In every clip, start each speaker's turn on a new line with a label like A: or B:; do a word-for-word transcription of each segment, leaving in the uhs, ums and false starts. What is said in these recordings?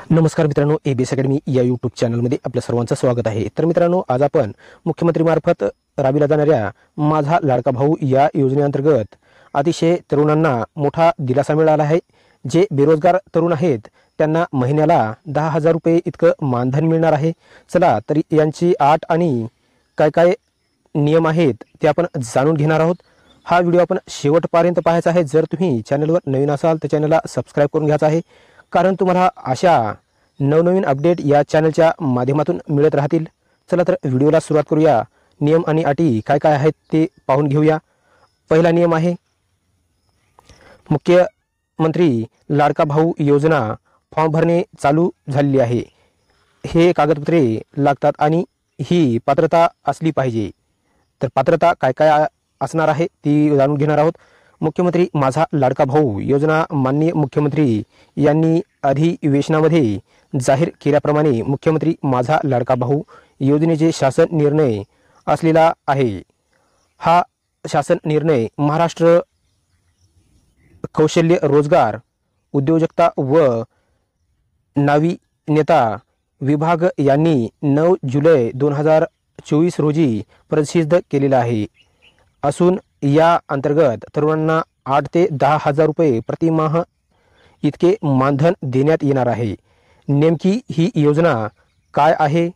A: नमस्कार मित्रांनो, ABS academy या यूट्यूब चॅनलमध्ये आपल्या सर्वांचं स्वागत आहे। तर मित्रांनो, आज आपण मुख्यमंत्री मार्फत राबविल्या जाणाऱ्या माझा लाडका भाऊ या योजनेअंतर्गत अतिशय तरुणांना मोठा दिलासा मिळाला आहे। जे बेरोजगार तरुण आहेत त्यांना महिन्याला दहा हजार रुपये इतकं मानधन मिळणार आहे। चला तर यांची आठ आणि काय काय नियम आहेत ते आपण जाणून घेणार आहोत। हा व्हिडिओ आपण शेवटपर्यंत पाहायचा आहे। जर तुम्ही चॅनलवर नवीन असाल तर चॅनलला सबस्क्राईब करून घ्यायचं आहे, कारण तुम्हाला अशा नवनवीन अपडेट या चॅनलच्या माध्यमातून मिळत राहतील। चला तर व्हिडिओला सुरुवात करूया। नियम आणि अटी काय काय आहेत ते पाहून घेऊया। पहिला नियम आहे, मुख्यमंत्री लाडका भाऊ योजना फॉर्म भरणे चालू झालेली आहे। हे कागदपत्रे लागतात आणि ही पात्रता असली पाहिजे। तर पात्रता काय काय असणार आहे ती जाणून घेणार आहोत। मुख्यमंत्री माझा लाडका भाऊ योजना माननीय मुख्यमंत्री यांनी अधिवेशनामध्ये जाहीर केल्याप्रमाणे मुख्यमंत्री माझा लाडका भाऊ योजनेचे शासन निर्णय असलेला आहे। हा शासन निर्णय महाराष्ट्र कौशल्य रोजगार उद्योजकता व नाविन्यता विभाग यांनी नऊ जुलै दोन हजार चोवीस रोजी प्रसिद्ध केलेला आहे असून या अंतर्गत तरुणांना आठ ते दहा हजार रुपये प्रतिमाह इतके मानधन देण्यात येणार आहे। नेमकी ही योजना काय आहे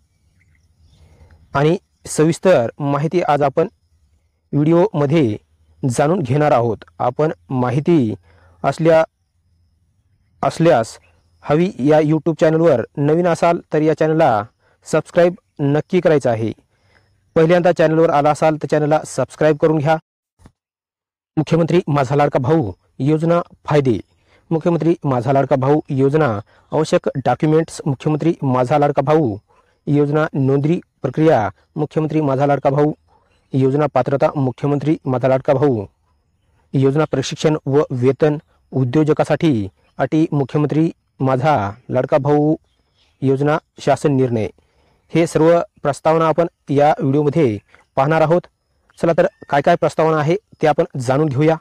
A: आणि सविस्तर माहिती आज आपण व्हिडिओमध्ये जाणून घेणार आहोत। आपण माहिती असल्या असल्यास हवी या यूट्यूब चॅनलवर नवीन असाल तर या चॅनलला सबस्क्राईब नक्की करायचं आहे। पहिल्यांदा चॅनलवर आला असाल तर चॅनलला सबस्क्राईब करून घ्या। मुख्यमंत्री माझा लाडका भाऊ योजना फायदे। मुख्यमंत्री माझा लाडका भाऊ योजना आवश्यक डॉक्युमेंट्स। मुख्यमंत्री माझा लाडका भाऊ योजना नोंदणी प्रक्रिया। मुख्यमंत्री माझा लाडका भाऊ योजना पात्रता। मुख्यमंत्री माझा लाडका भाऊ योजना प्रशिक्षण व वेतन उद्योजकासाठी अटी। मुख्यमंत्री माझा लाडका भाऊ योजना शासन निर्णय। हे सर्व प्रस्तावना आपण या व्हिडिओमध्ये पाहणार आहोत। चला तर काय काय प्रस्तावना आहे ते आपण जाणून घेऊया।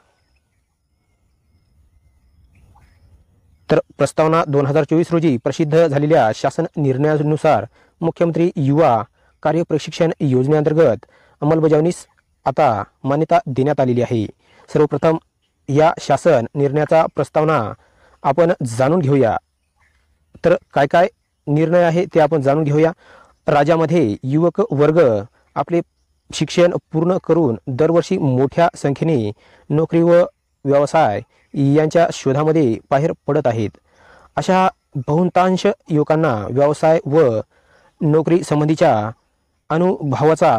A: तर प्रस्तावना दोन हजार चोवीस रोजी प्रसिद्ध झालेल्या शासन निर्णयानुसार मुख्यमंत्री युवा कार्य प्रशिक्षण योजनेअंतर्गत अंमलबजावणीस आता मान्यता देण्यात आलेली आहे। सर्वप्रथम या शासन निर्णयाचा प्रस्तावना आपण जाणून घेऊया। तर काय काय निर्णय आहे ते आपण जाणून घेऊया। राज्यामध्ये युवक वर्ग आपले शिक्षण पूर्ण करून दरवर्षी मोठ्या संख्येने नोकरी व व्यवसाय यांच्या शोधामध्ये बाहेर पडत आहेत। अशा बहुतांश युवकांना व्यवसाय व नोकरी संबंधीच्या अनुभवाचा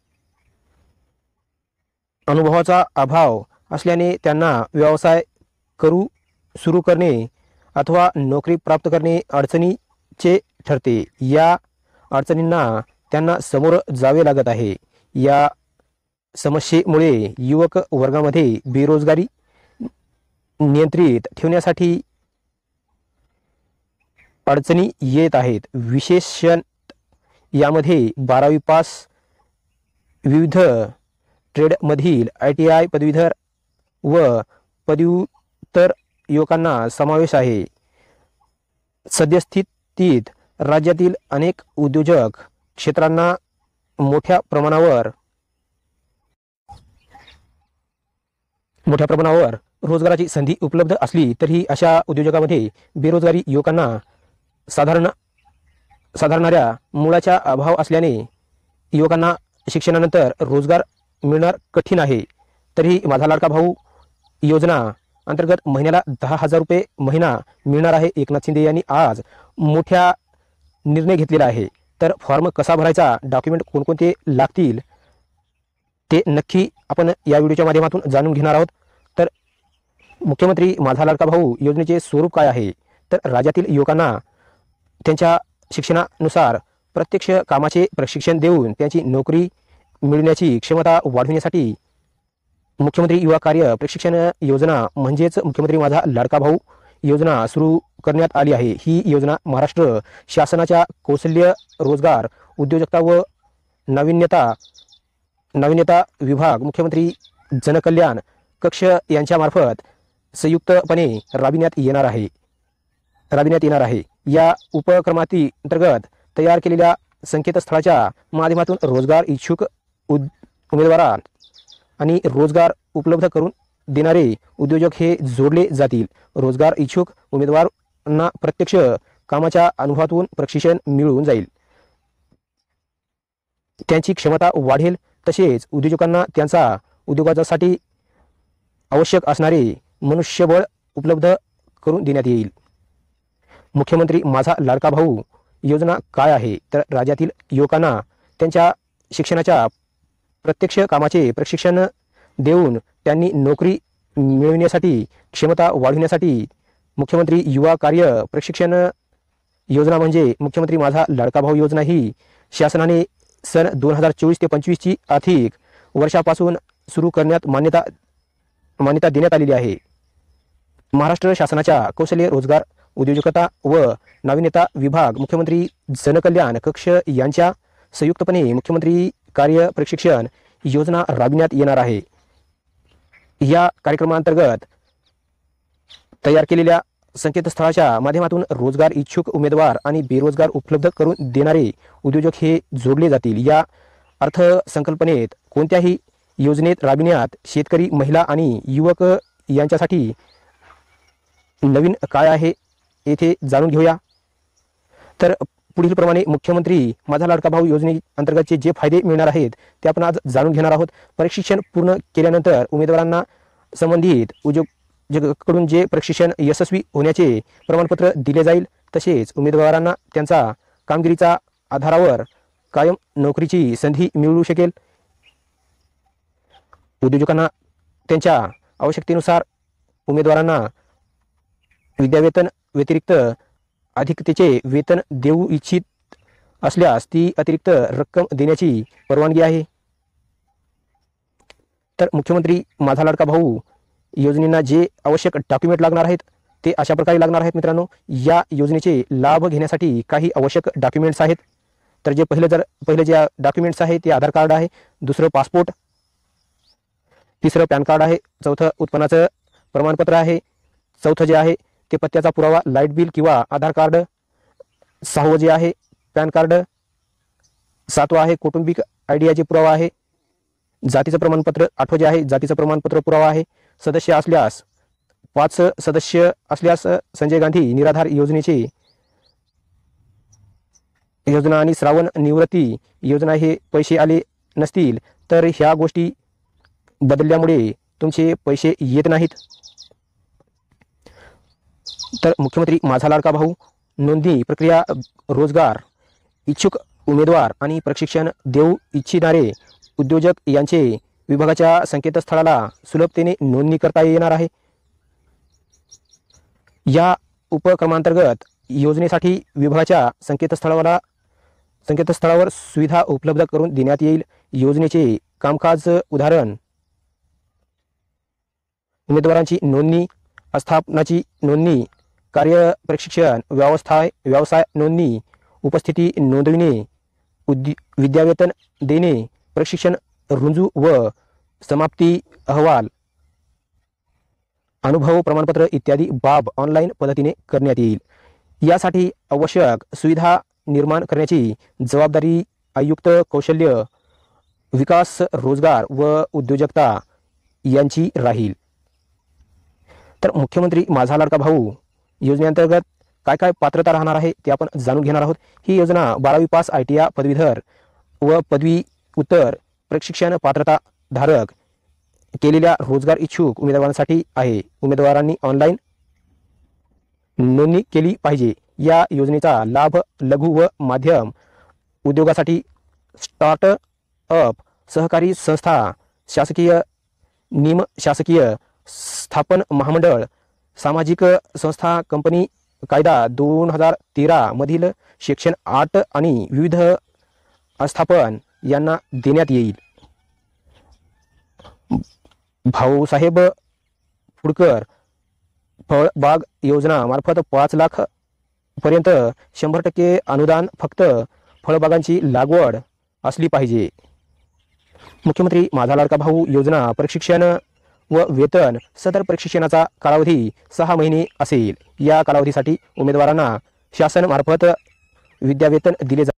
A: अनुभवाचा अभाव असल्याने त्यांना व्यवसाय करू सुरू करणे अथवा नोकरी प्राप्त करणे अडचणीचे ठरते। या अडचणींना त्यांना समोर जावे लागत आहे। या समस्येमुळे युवक वर्गामध्ये बेरोजगारी नियंत्रित ठेवण्यासाठी अडचणी येत आहेत। विशेषतः यामध्ये बारावी पास विविध ट्रेडमधील आय टी आय पदवीधर व पदव्युत्तर युवकांना समावेश आहे। सद्यस्थितीत राज्यातील अनेक उद्योजक क्षेत्रांना मोठ्या प्रमाणावर मोठ्या प्रमाणावर रोजगाराची संधी उपलब्ध असली तरी अशा उद्योजकांमध्ये बेरोजगारी युवकांना साधारण साधारणाऱ्या मुळाचा अभाव असल्याने युवकांना शिक्षणानंतर रोजगार मिळणार कठीण आहे। तरी माझा लाडका भाऊ योजना अंतर्गत महिन्याला दहा हजार रुपये महिना मिळणार आहे। एकनाथ शिंदे यांनी आज मोठ्या निर्णय घेतलेला आहे। तर फॉर्म कसा भरायचा, डॉक्युमेंट कोणकोणते लागतील ते नक्की आपण या व्हिडिओच्या माध्यमातून जाणून घेणार आहोत। तर मुख्यमंत्री माझा लाडका भाऊ योजनेचे स्वरूप काय आहे, तर राज्यातील युवकांना त्यांच्या शिक्षणानुसार प्रत्यक्ष कामाचे प्रशिक्षण देऊन त्यांची नोकरी मिळण्याची क्षमता वाढविण्यासाठी मुख्यमंत्री युवा कार्य प्रशिक्षण योजना म्हणजेच मुख्यमंत्री माझा लाडका भाऊ योजना सुरू करण्यात आली आहे। ही योजना महाराष्ट्र शासनाच्या कौशल्य रोजगार उद्योजकता व नाविन्यता नाविन्यता विभाग मुख्यमंत्री जनकल्याण कक्ष यांच्या मार्फत संयुक्तपणे राबविण्यात येणार आहे राबविण्यात येणार आहे। या उपक्रमाती अंतर्गत तयार केलेल्या संकेतस्थळाच्या माध्यमातून रोजगार इच्छुक उद उमेदवारां आणि रोजगार उपलब्ध करून देणारे उद्योजक हे जोडले जातील। रोजगार इच्छुक उमेदवारांना प्रत्यक्ष कामाच्या अनुभवातून प्रशिक्षण मिळून जाईल, त्यांची क्षमता वाढेल, तसेच उद्योजकांना त्यांचा उद्योगासाठी आवश्यक असणारे मनुष्यबळ उपलब्ध करून देण्यात येईल। मुख्यमंत्री माझा लाडका भाऊ योजना काय आहे तर राज्यातील युवकांना त्यांच्या शिक्षणाच्या प्रत्यक्ष कामाचे प्रशिक्षण देऊन त्यांनी नोकरी मिळविण्यासाठी क्षमता वाढविण्यासाठी मुख्यमंत्री युवा कार्य प्रशिक्षण योजना म्हणजे मुख्यमंत्री माझा लाडका भाऊ योजना ही शासनाने सन दोन हजार चोवीस ते पंचवीस ची आर्थिक वर्षापासून सुरू करण्यात मान्यता मान्यता देण्यात आलेली आहे। महाराष्ट्र शासनाच्या कौशल्य रोजगार उद्योजकता व नाविन्यता विभाग, मुख्यमंत्री जनकल्याण कक्ष यांच्या संयुक्तपणे मुख्यमंत्री कार्य प्रशिक्षण योजना राबविण्यात येणार आहे। या कार्यक्रमांतर्गत तयार केलेल्या संकेतस्थळाच्या माध्यमातून रोजगार इच्छुक उमेदवार आणि बेरोजगार उपलब्ध करून देणारे उद्योजक हे जोडले जातील। या अर्थसंकल्पनेत कोणत्याही योजनेत राबविण्यात शेतकरी, महिला आणि युवक यांच्यासाठी नवीन काय आहे येथे जाणून घेऊया। तर पुढील प्रमाणे मुख्यमंत्री माझा लाडका भाऊ योजनेअंतर्गतचे जे फायदे मिळणार आहेत ते आपण आज जाणून घेणार आहोत। प्रशिक्षण पूर्ण केल्यानंतर उमेदवारांना संबंधित उद्योजकांकडून जे प्रशिक्षण यशस्वी होण्याचे प्रमाणपत्र दिले जाईल, तसेच उमेदवारांना त्यांचा कामगिरीच्या आधारावर कायम नोकरीची संधी मिळू शकेल। उद्योजकांना त्यांच्या आवश्यकतेनुसार उमेदवारांना विद्यावेतन व्यतिरिक्त अधिकतेचे वेतन देऊ इच्छित असल्यास ती अतिरिक्त रक्कम देण्याची परवानगी आहे। तर मुख्यमंत्री माझा लाडका भाऊ योजनेला जे आवश्यक डॉक्युमेंट लागणार आहेत ते अशा प्रकारे लागणार आहेत। मित्रांनो, या योजनेचे लाभ घेण्यासाठी काही आवश्यक डॉक्युमेंट्स आहेत। तर जे पहिलं जर पहिले जे डॉक्युमेंट्स आहे ते आधार कार्ड आहे, दुसरं पासपोर्ट, तिसरं पॅन कार्ड आहे, चौथं उत्पन्नाचं प्रमाणपत्र आहे, चौथं जे आहे ते पत्त्याचा पुरावा, लाईट बिल किंवा आधार कार्ड, सहावं जे आहे पॅन कार्ड, सातवं आहे कौटुंबिक आयडियाचे पुरावा आहे, जातीचं प्रमाणपत्र, आठवं जे आहे जातीचं प्रमाणपत्र पुरावा आहे, सदस्य असल्यास पाच सदस्य असल्यास संजय गांधी निराधार योजनेचे योजना आणि श्रावण निवृत्ती योजना हे पैसे आले नसतील तर ह्या गोष्टी बदलल्यामुळे तुमचे पैसे येत नाहीत। तर मुख्यमंत्री माझा लाडका भाऊ नोंदणी प्रक्रिया रोजगार इच्छुक उमेदवार आणि प्रशिक्षण देऊ इच्छिणारे उद्योजक यांचे विभागाच्या संकेतस्थळाला सुलभतेने नोंदणी करता येणार आहे। या उपक्रमांतर्गत योजनेसाठी विभागाच्या संकेतस्थळाला संकेतस्थळावर सुविधा उपलब्ध करून देण्यात येईल। योजनेचे कामकाज उदाहरण उमेदवारांची नोंदणी, आस्थापनाची नोंदणी, कार्य प्रशिक्षण व्यवस्थाय व्यवसाय नोंदणी, उपस्थिती नोंदविणे, उद्य विद्यावेतन देणे, प्रशिक्षण रुजू व समाप्ती अहवाल, अनुभव प्रमाणपत्र इत्यादी बाब ऑनलाईन पद्धतीने करण्यात येईल। यासाठी आवश्यक सुविधा निर्माण करण्याची जबाबदारी आयुक्त कौशल्य विकास रोजगार व उद्योजकता यांची राहील। तर मुख्यमंत्री माझा लाडका भाऊ योजनेअंतर्गत काय काय पात्रता राहणार आहे ते आपण जाणून घेणार आहोत। ही योजना बारावी पास आय टी आय पदवीधर व पदवी उत्तर प्रशिक्षण पात्रता धारक केलेल्या रोजगार इच्छुक उमेदवारांसाठी आहे। उमेदवारांनी ऑनलाईन नोंदणी केली पाहिजे। या योजनेचा लाभ लघु व मध्यम उद्योगासाठी स्टार्टअप, सहकारी संस्था, शासकीय, निम शासकीय स्थापन महामंडळ, सामाजिक संस्था, कंपनी कायदा दोन हजार तेरा मधील सेक्शन आठ आणि विविध आस्थापन यांना देण्यात येईल। भाऊसाहेब फुडकर फळबाग योजना मार्फत पाच लाख पर्यंत शंभर टक्के अनुदान फक्त फळबागांची लागवड असली पाहिजे। मुख्यमंत्री माझा लाडका भाऊ योजना प्रशिक्षण व वेतन, सदर प्रशिक्षणाचा कालावधी सहा महिने असेल। या कालावधीसाठी उमेदवारांना शासनामार्फत विद्यावेतन दिले जाते.